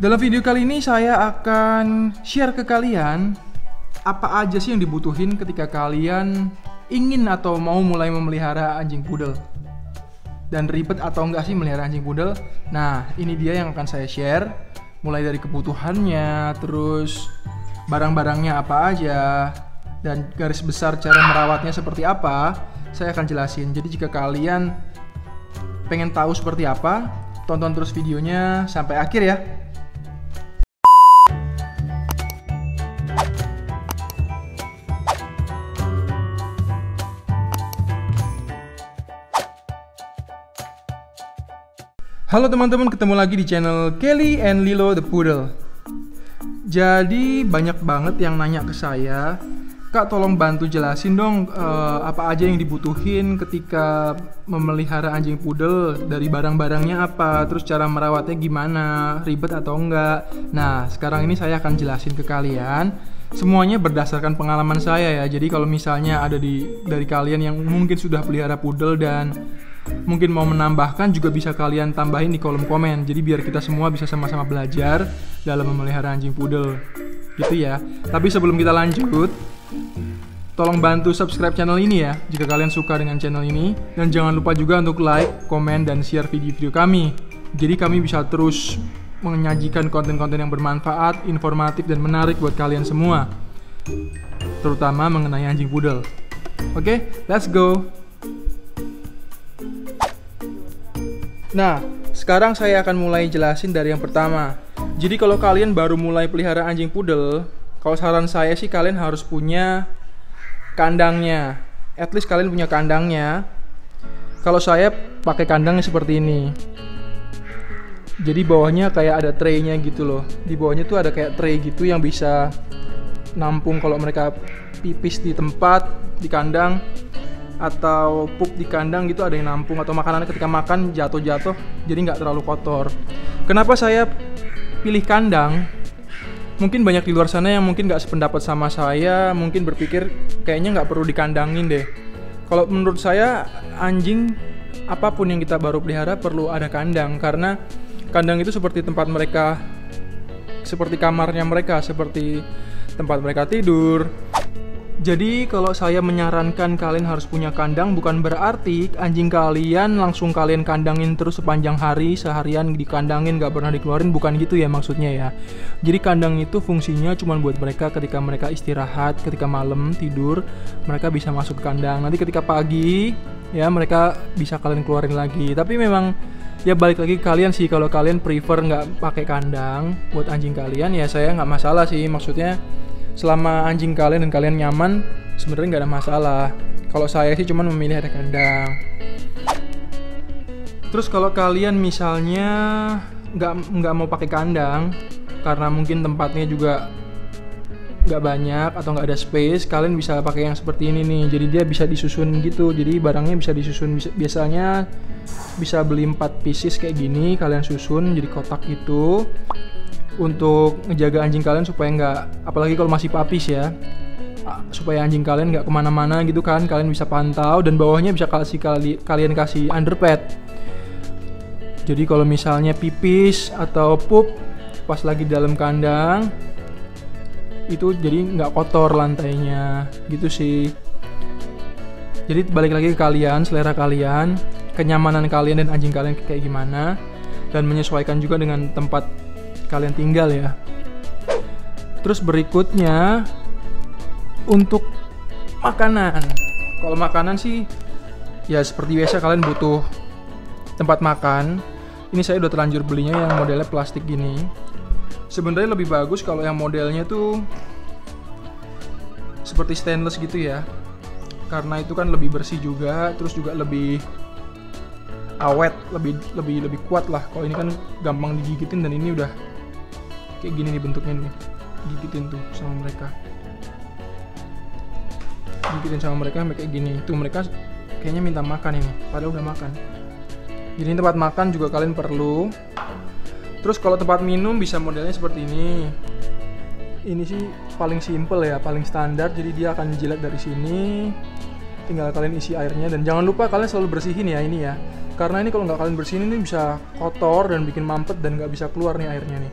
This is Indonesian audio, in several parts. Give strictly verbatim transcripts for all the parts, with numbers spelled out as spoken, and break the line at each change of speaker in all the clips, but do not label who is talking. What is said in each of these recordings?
Dalam video kali ini saya akan share ke kalian apa aja sih yang dibutuhin ketika kalian ingin atau mau mulai memelihara anjing poodle. Dan ribet atau enggak sih melihara anjing poodle? Nah, ini dia yang akan saya share. Mulai dari kebutuhannya, terus barang-barangnya apa aja, dan garis besar cara merawatnya seperti apa, saya akan jelasin. Jadi jika kalian pengen tahu seperti apa, tonton terus videonya sampai akhir ya. Halo teman-teman, ketemu lagi di channel Kelly and Lilo the Poodle. Jadi banyak banget yang nanya ke saya, Kak tolong bantu jelasin dong uh, apa aja yang dibutuhin ketika memelihara anjing poodle, dari barang-barangnya apa, terus cara merawatnya gimana, ribet atau enggak. Nah sekarang ini saya akan jelasin ke kalian. Semuanya berdasarkan pengalaman saya ya. Jadi kalau misalnya ada di dari kalian yang mungkin sudah pelihara poodle dan mungkin mau menambahkan, juga bisa kalian tambahin di kolom komen. Jadi biar kita semua bisa sama-sama belajar dalam memelihara anjing poodle gitu ya. Tapi sebelum kita lanjut, tolong bantu subscribe channel ini ya jika kalian suka dengan channel ini. Dan jangan lupa juga untuk like, komen, dan share video-video kami. Jadi kami bisa terus menyajikan konten-konten yang bermanfaat, informatif, dan menarik buat kalian semua, terutama mengenai anjing poodle. Oke, let's go. Nah, sekarang saya akan mulai jelasin dari yang pertama. Jadi kalau kalian baru mulai pelihara anjing poodle, kalau saran saya sih kalian harus punya kandangnya. At least kalian punya kandangnya. Kalau saya pakai kandangnya seperti ini. Jadi bawahnya kayak ada tray-nya gitu loh. Di bawahnya tuh ada kayak tray gitu yang bisa nampung kalau mereka pipis di tempat, di kandang, atau pup di kandang gitu, ada yang nampung, atau makanannya ketika makan jatuh-jatuh jadi nggak terlalu kotor. Kenapa saya pilih kandang? Mungkin banyak di luar sana yang mungkin nggak sependapat sama saya, mungkin berpikir kayaknya nggak perlu dikandangin deh. Kalau menurut saya, anjing apapun yang kita baru pelihara perlu ada kandang, karena kandang itu seperti tempat mereka, seperti kamarnya mereka, seperti tempat mereka tidur. Jadi kalau saya menyarankan kalian harus punya kandang, bukan berarti anjing kalian langsung kalian kandangin terus sepanjang hari, seharian dikandangin gak pernah dikeluarin, bukan gitu ya maksudnya ya. Jadi kandang itu fungsinya cuma buat mereka ketika mereka istirahat, ketika malam tidur, mereka bisa masuk ke kandang. Nanti ketika pagi ya mereka bisa kalian keluarin lagi. Tapi memang ya balik lagi ke kalian sih, kalau kalian prefer nggak pakai kandang buat anjing kalian, ya saya nggak masalah sih. Maksudnya selama anjing kalian dan kalian nyaman, sebenarnya nggak ada masalah. Kalau saya sih cuman memilih ada kandang. Terus kalau kalian misalnya nggak nggak mau pakai kandang karena mungkin tempatnya juga nggak banyak atau nggak ada space, kalian bisa pakai yang seperti ini nih. Jadi dia bisa disusun gitu. Jadi barangnya bisa disusun. Biasanya bisa beli empat pieces kayak gini, kalian susun jadi kotak gitu, untuk ngejaga anjing kalian supaya nggak, apalagi kalau masih papis ya, supaya anjing kalian nggak kemana-mana gitu kan, kalian bisa pantau. Dan bawahnya bisa kasih kali, kalian kasih underpad. Jadi kalau misalnya pipis atau pup pas lagi dalam kandang, itu jadi nggak kotor lantainya gitu sih. Jadi balik lagi ke kalian, selera kalian, kenyamanan kalian dan anjing kalian kayak gimana, dan menyesuaikan juga dengan tempat kalian tinggal ya. Terus berikutnya untuk makanan. Kalau makanan sih ya seperti biasa, kalian butuh tempat makan. Ini saya udah terlanjur belinya yang modelnya plastik gini. Sebenarnya lebih bagus kalau yang modelnya tuh seperti stainless gitu ya, karena itu kan lebih bersih juga, terus juga lebih awet, lebih lebih lebih kuat lah. Kalau ini kan gampang digigitin, dan ini udah kayak gini nih bentuknya nih, gigitin tuh sama mereka, gigitin sama mereka kayak gini. Tuh mereka kayaknya minta makan ini, padahal udah makan. Jadi tempat makan juga kalian perlu. Terus kalau tempat minum bisa modelnya seperti ini. Ini sih paling simple ya, paling standar. Jadi dia akan jilat dari sini, tinggal kalian isi airnya. Dan jangan lupa kalian selalu bersihin ya ini ya, karena ini kalau nggak kalian bersihin ini bisa kotor dan bikin mampet dan nggak bisa keluar nih airnya nih.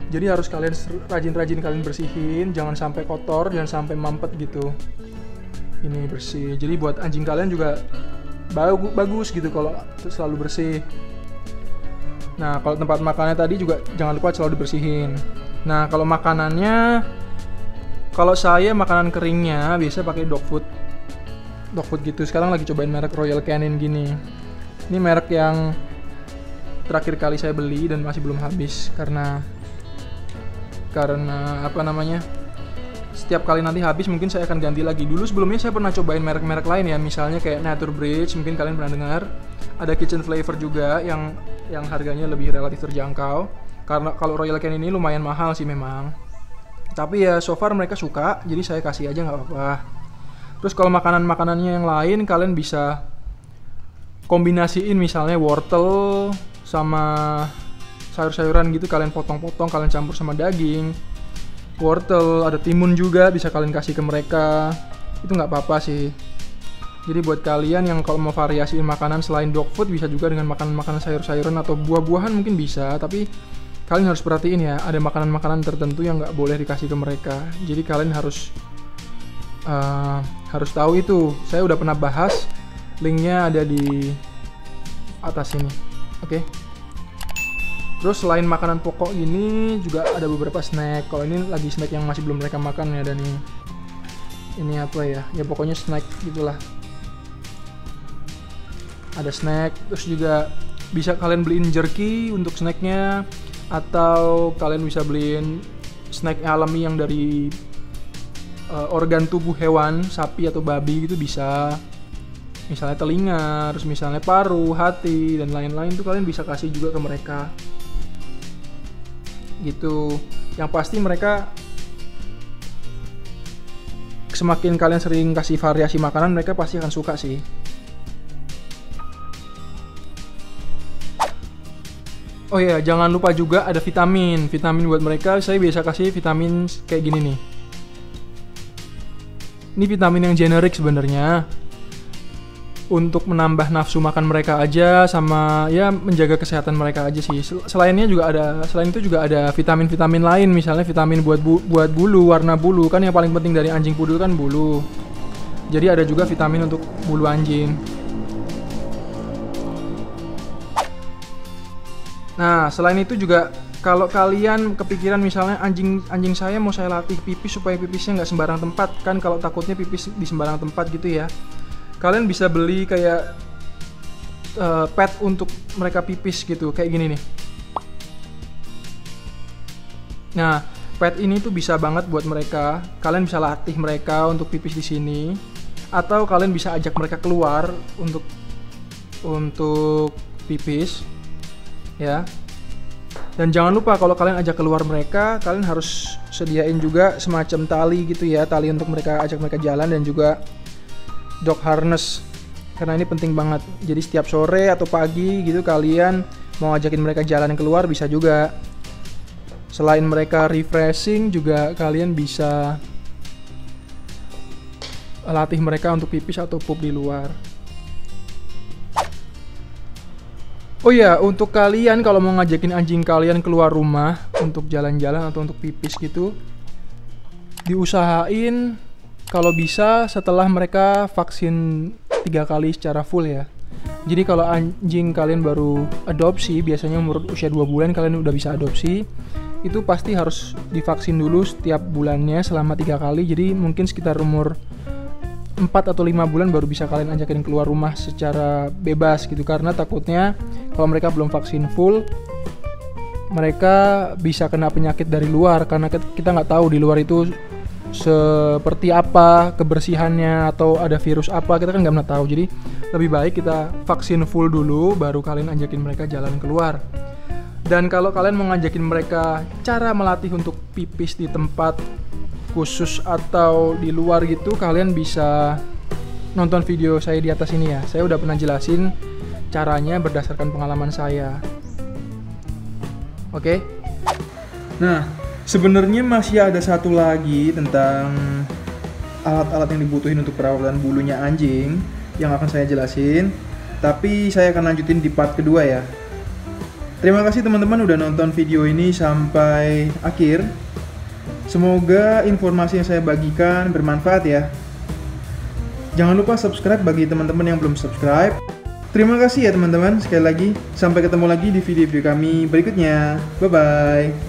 Jadi harus kalian rajin-rajin kalian bersihin, jangan sampai kotor, jangan sampai mampet gitu. Ini bersih. Jadi buat anjing kalian juga bagus, bagus gitu kalau selalu bersih. Nah, kalau tempat makannya tadi juga jangan lupa selalu dibersihin. Nah, kalau makanannya, kalau saya makanan keringnya biasa pakai dog food. Dog food gitu. Sekarang lagi cobain merek Royal Canin gini. Ini merek yang terakhir kali saya beli dan masih belum habis karena karena apa namanya, setiap kali nanti habis mungkin saya akan ganti lagi. Dulu sebelumnya saya pernah cobain merek-merek lain ya, misalnya kayak Nature Bridge, mungkin kalian pernah dengar. Ada Kitchen Flavor juga yang yang harganya lebih relatif terjangkau, karena kalau Royal Canin ini lumayan mahal sih memang, tapi ya so far mereka suka, jadi saya kasih aja nggak apa-apa. Terus kalau makanan-makanannya yang lain kalian bisa kombinasiin, misalnya wortel sama sayur-sayuran gitu, kalian potong-potong, kalian campur sama daging. Wortel, ada timun juga bisa kalian kasih ke mereka. Itu nggak apa-apa sih. Jadi buat kalian yang kalau mau variasiin makanan selain dog food, bisa juga dengan makanan-makanan sayur-sayuran atau buah-buahan mungkin bisa. Tapi kalian harus perhatiin ya, ada makanan-makanan tertentu yang nggak boleh dikasih ke mereka. Jadi kalian harus uh, harus tahu itu. Saya udah pernah bahas, linknya ada di atas ini. Oke. Okay? Terus selain makanan pokok ini juga ada beberapa snack. Kalau ini lagi snack yang masih belum mereka makan ya, dan ini ini apa ya? Ya pokoknya snack gitulah. Ada snack, terus juga bisa kalian beliin jerky untuk snacknya, atau kalian bisa beliin snack alami yang dari uh, organ tubuh hewan, sapi atau babi gitu bisa. Misalnya telinga, terus misalnya paru, hati, dan lain-lain tuh kalian bisa kasih juga ke mereka. Gitu. Yang pasti mereka, semakin kalian sering kasih variasi makanan, mereka pasti akan suka sih. Oh iya, jangan lupa juga ada vitamin. Vitamin buat mereka, saya biasa kasih vitamin kayak gini nih. Ini vitamin yang generik sebenarnya, untuk menambah nafsu makan mereka aja, sama ya menjaga kesehatan mereka aja sih. Selainnya juga ada, selain itu juga ada vitamin-vitamin lain, misalnya vitamin buat bu, buat bulu, warna bulu, kan yang paling penting dari anjing pudul kan bulu. Jadi ada juga vitamin untuk bulu anjing. Nah, selain itu juga kalau kalian kepikiran misalnya anjing anjing saya mau saya latih pipis supaya pipisnya nggak sembarang tempat, kan kalau takutnya pipis di sembarang tempat gitu ya. Kalian bisa beli kayak uh, pad untuk mereka pipis gitu, kayak gini nih. Nah, pad ini tuh bisa banget buat mereka. Kalian bisa latih mereka untuk pipis di sini, atau kalian bisa ajak mereka keluar untuk untuk pipis, ya. Dan jangan lupa kalau kalian ajak keluar mereka, kalian harus sediain juga semacam tali gitu ya, tali untuk mereka ajak mereka jalan, dan juga dog harness, karena ini penting banget. Jadi setiap sore atau pagi gitu kalian mau ajakin mereka jalan keluar bisa juga. Selain mereka refreshing, juga kalian bisa latih mereka untuk pipis atau pup di luar. Oh ya, untuk kalian kalau mau ngajakin anjing kalian keluar rumah untuk jalan-jalan atau untuk pipis gitu, diusahain kalau bisa setelah mereka vaksin tiga kali secara full ya. Jadi kalau anjing kalian baru adopsi, biasanya umur usia dua bulan kalian udah bisa adopsi, itu pasti harus divaksin dulu setiap bulannya selama tiga kali. Jadi mungkin sekitar umur empat atau lima bulan baru bisa kalian ajakin keluar rumah secara bebas gitu. Karena takutnya kalau mereka belum vaksin full, mereka bisa kena penyakit dari luar, karena kita nggak tahu di luar itu seperti apa kebersihannya atau ada virus apa, kita kan nggak pernah tahu. Jadi lebih baik kita vaksin full dulu baru kalian ajakin mereka jalan keluar. Dan kalau kalian mau ngajakin mereka cara melatih untuk pipis di tempat khusus atau di luar gitu, kalian bisa nonton video saya di atas ini ya. Saya udah pernah jelasin caranya berdasarkan pengalaman saya. Oke. Nah, sebenarnya masih ada satu lagi tentang alat-alat yang dibutuhin untuk perawatan bulunya anjing yang akan saya jelasin, tapi saya akan lanjutin di part kedua ya. Terima kasih teman-teman udah nonton video ini sampai akhir. Semoga informasi yang saya bagikan bermanfaat ya. Jangan lupa subscribe bagi teman-teman yang belum subscribe. Terima kasih ya teman-teman, sekali lagi. Sampai ketemu lagi di video-video kami berikutnya. Bye-bye.